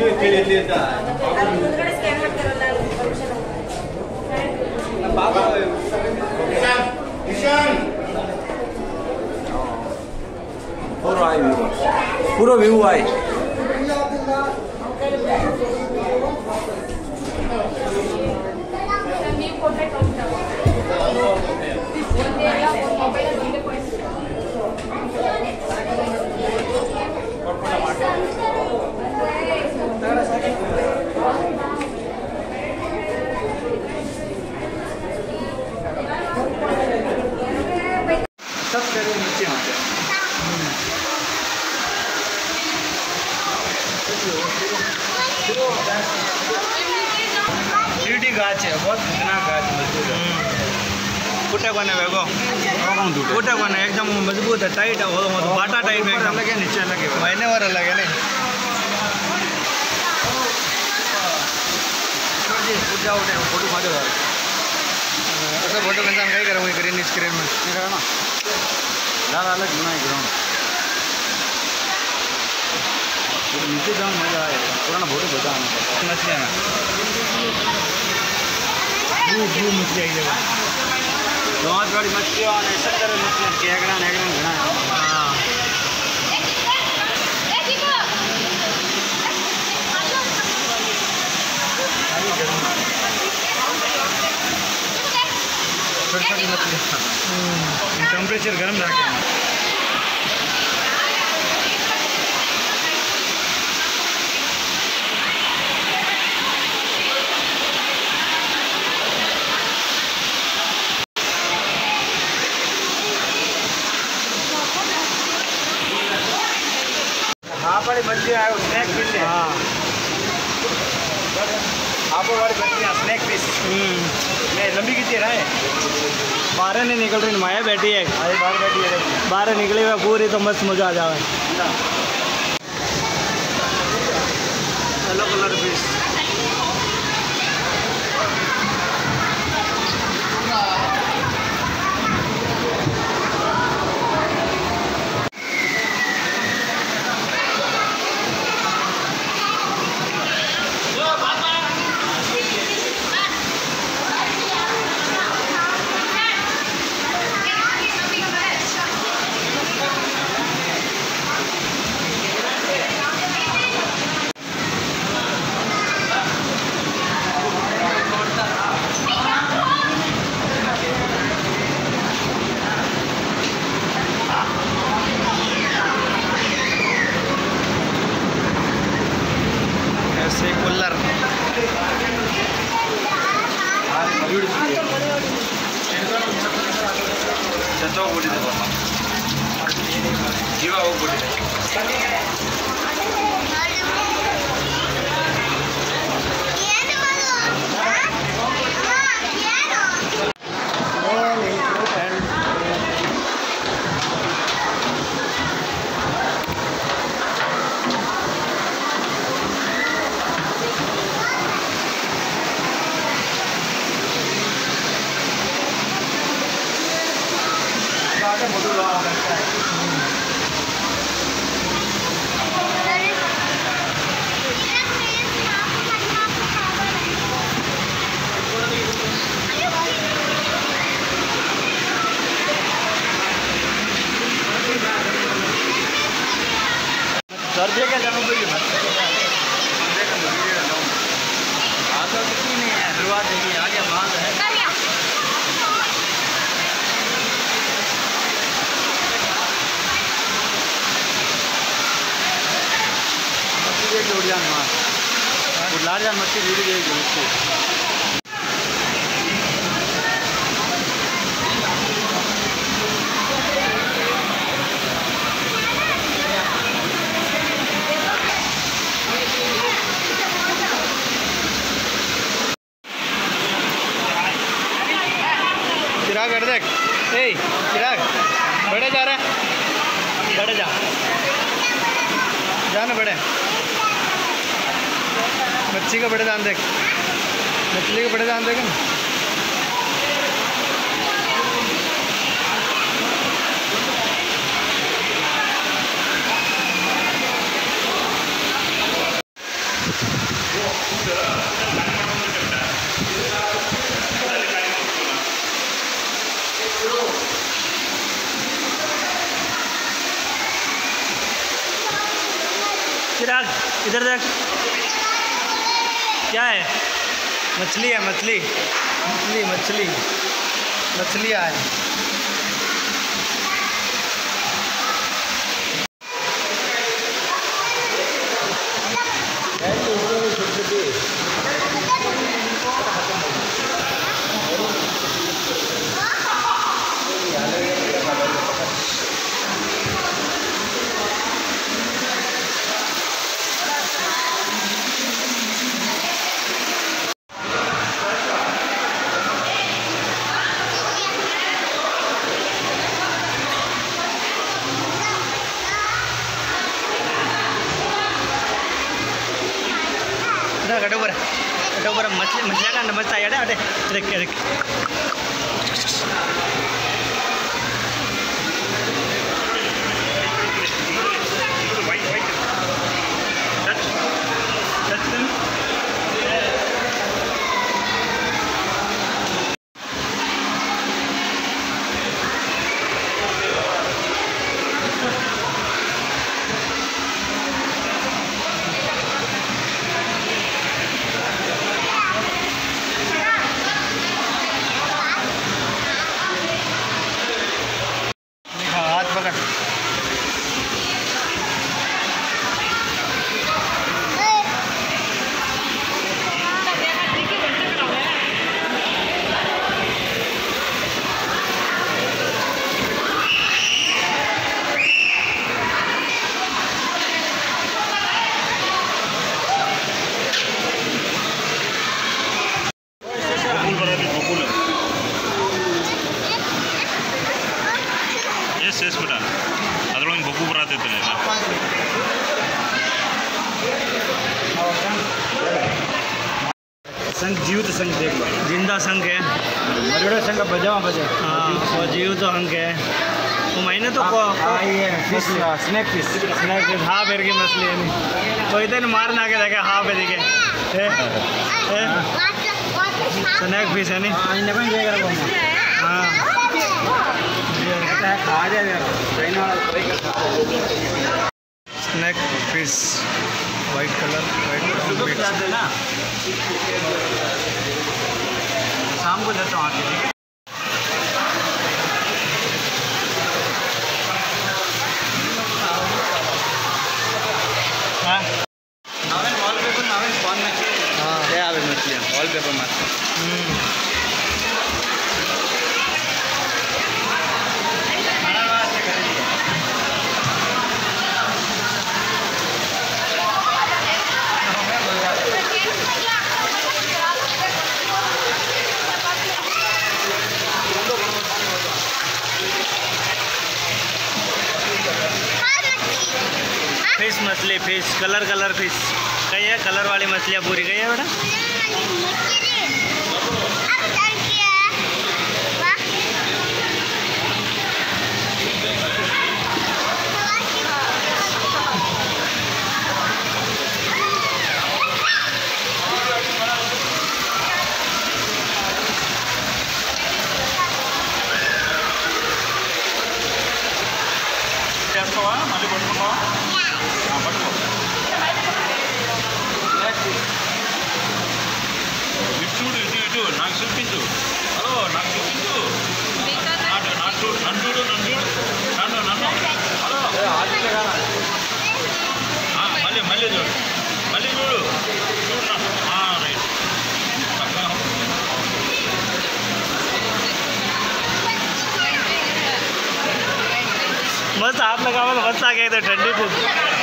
पूरा व्यू आए गाछ है बहुत खतरनाक गाछ मजबूत है फुटे कोने वेगो फुटे कोने एकदम मजबूत है टाइट है वो बाटा टाइप में एकदम लगे नीचे लगे महीने वाला लगे नहीं जी उठ जाओ उठे फोटो फाटो यार ऐसा फोटो इंसान क्या करूँगी ग्रीन स्क्रीन में नहीं रहा ना ज़्यादा अलग बनाए ग्राउंड नीचे जाऊँ मज़ा आएगा पुराना फोटो बता मछलियाँ ना ब्लू मछली आई जगह बहुत बड़ी मछलियाँ और ऐसा तरह मछलियाँ केगड़ा नेगड़ा घना हाँ छोटी छोटी मछलियाँ टेम्परेचर गर्म रखे बड़ी मछलियाँ है स्नैक फिश है हाँ आप वाली मछलियाँ स्नैक फिश नहीं लंबी कितनी है बाहर नहीं निकल रही माया बैठी है अरे बाहर बैठी है बाहर निकली हुई पूरी तो मस्त मजा आ जाए येलो कलर फिश सर्दी का जन्म भी आगे कितनी नहीं है शुरुआत देखिए आगे बांध है मछली उड़ जान मार लार जान मछली जुड़ी जाएगी मछली चिराग कर देख ए चिराग बड़े जा रहे बड़े जा ना बड़े मच्छी का बड़े दान देख मछली का बड़े दान देख ना चिराग इधर देख, क्या है? मछली है, मछली मछली मछली मछलियाँ है। ऊपर मछलियाँ का नमस्ता यार अरे देख देख संघ जीवित संघ देख लो, जिंदा संघ है, मरड़ा संघ बजावा बजे। हाँ वो जीवित अंक है। वो मैंने तो फिश स्नैक फिश हाँ पेड़ की मछली है नहीं तो इतने मारना के देखे हाँ पे दिखे स्नैक फिश है नहीं। हाँ स्नैक फिश वाइट कलर ना शाम को देता हूँ आके। हाँ नावेल वॉलपेपर नावेल फोन में हाँ ये आवे मछलियाँ वॉलपेपर में फिश मछली फिश कलर फिश कई है कलर वाली मछलियाँ पूरी गई है बेटा। నాకు చూపించు హలో నాకు చూపించు నన్ను హలో మళ్ళీ చూడు చూడు రైట్ मस्त हाथ लगा हुआ मस्त आ गया इधर ठंडी बुक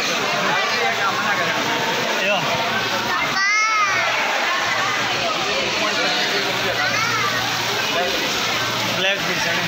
ब्लैक फिश है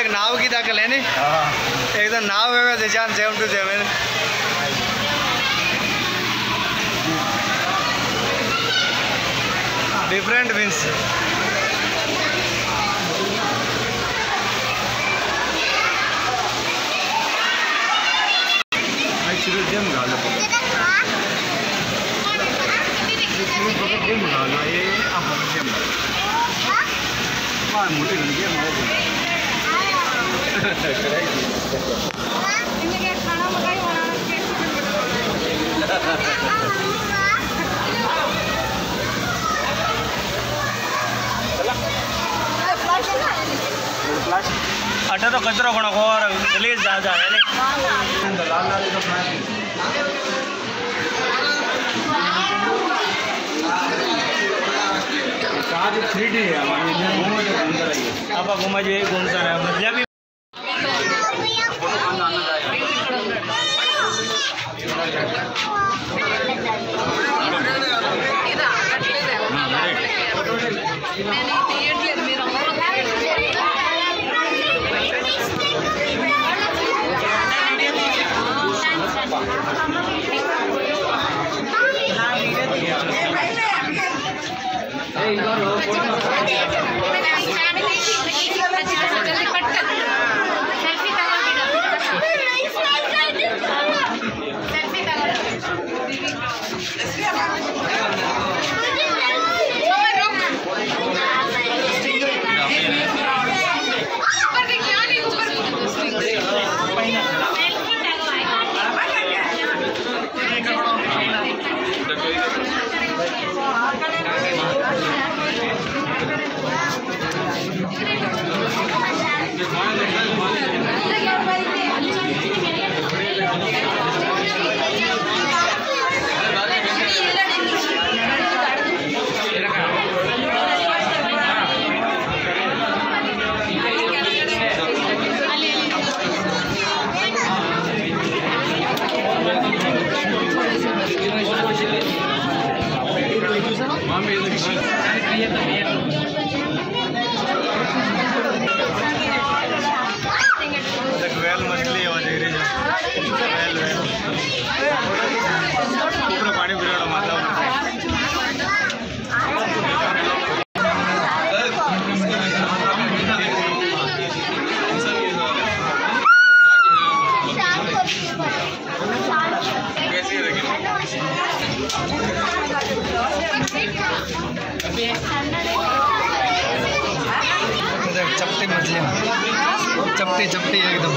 एक नाव की दाखल है नहीं एकदम नाव है निशान 7 to 7 डिफरेंट मीन्स जेम घालो ये मोटी अटा तो कचरो कोण और गलीज जा है आज 3D है आप घूमा जाइए घूमता है मजा भी चपटी मछलियाँ चपटी चपटी एकदम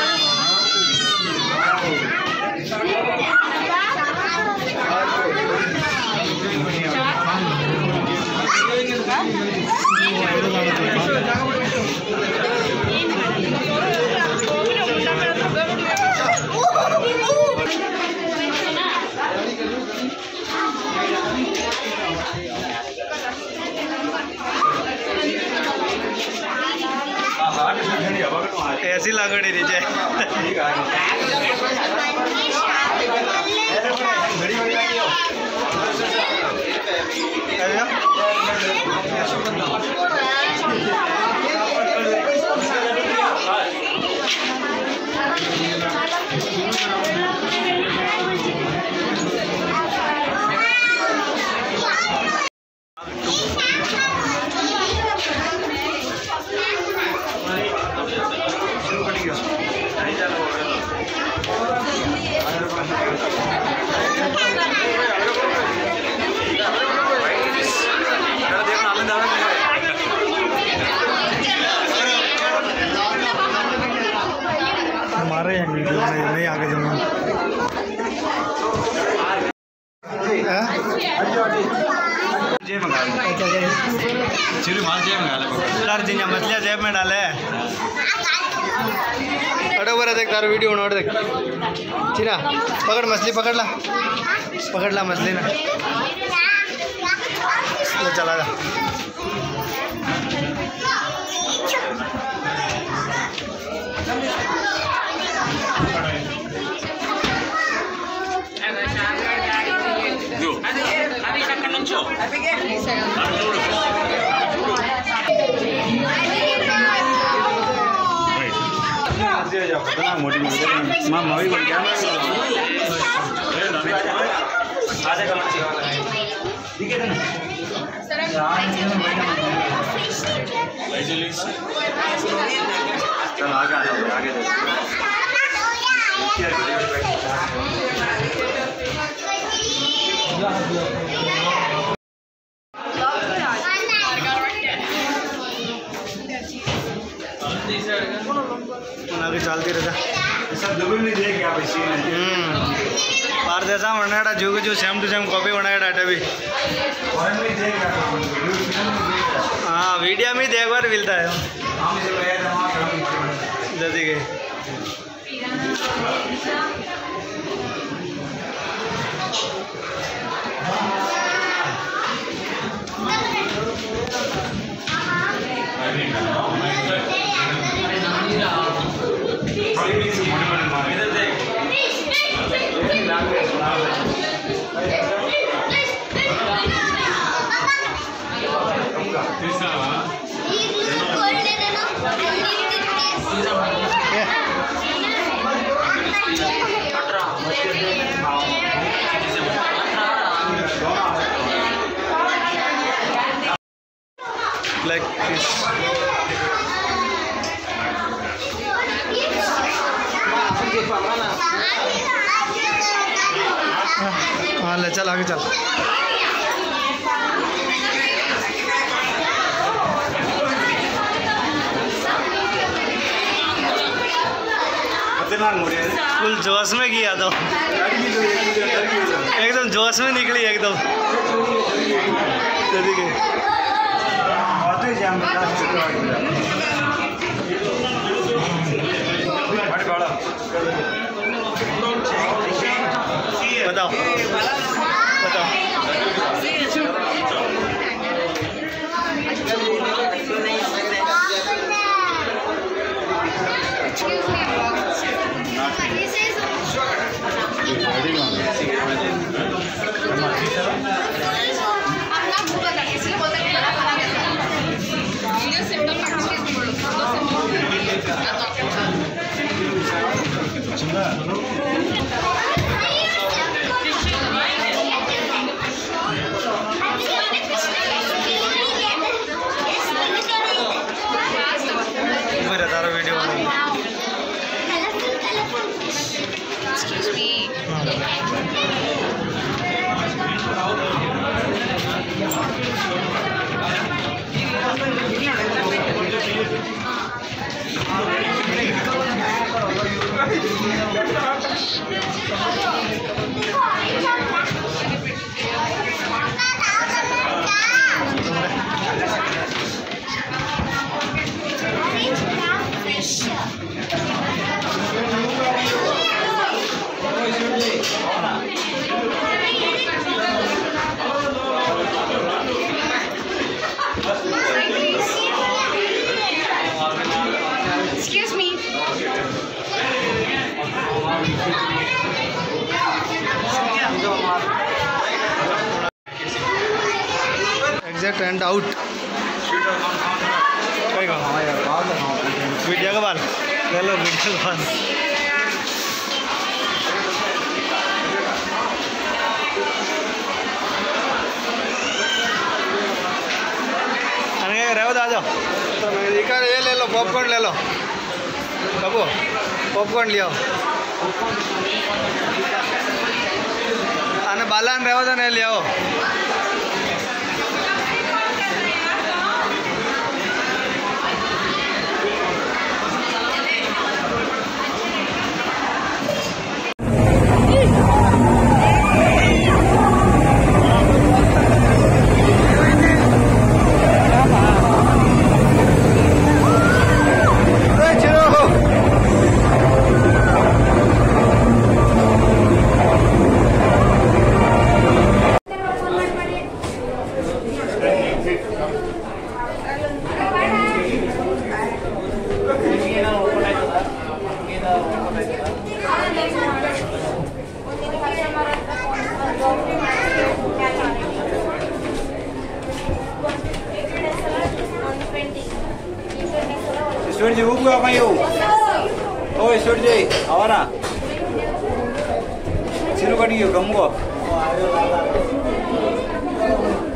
ऐसी लागड़ी नीचे हमारे यहाँ नहीं आगे जाऊँगा जेब मंगा सर जी मछलियाँ जेब में डाले अटो बरा देख तारो वीडियो नोट देख चीना पकड़ मछली पकड़ ला मछली ना ले चला जा मोटी माँ मवी बोल क्या आधे का मच्छी वाला है ठीक है ना चलो आगे आ जाओ आगे आगे चलती रहता सब डबल नहीं देख आप इसी पार जैसा बनाया जो जो सेम टू सेम कॉपी बनाया डाटा भी हाँ वीडियो में देख बार मिलता है जल्दी के like this हाँ ले चल आगे चल फुल जोश में किया तो एकदम जोश में निकली एकदम बताओ बताओ Excuse me. Exit and out. Video का बाल ले लो वीडियो का बाल रहो आ जाओ इधर ये ले लो पॉपकॉर्न ले लो बाबू पॉपकॉर्न लियो आने बालान रहो तो नहीं लियो Student, you go, शूट जाई आवाना चिरू कटी गयो गमको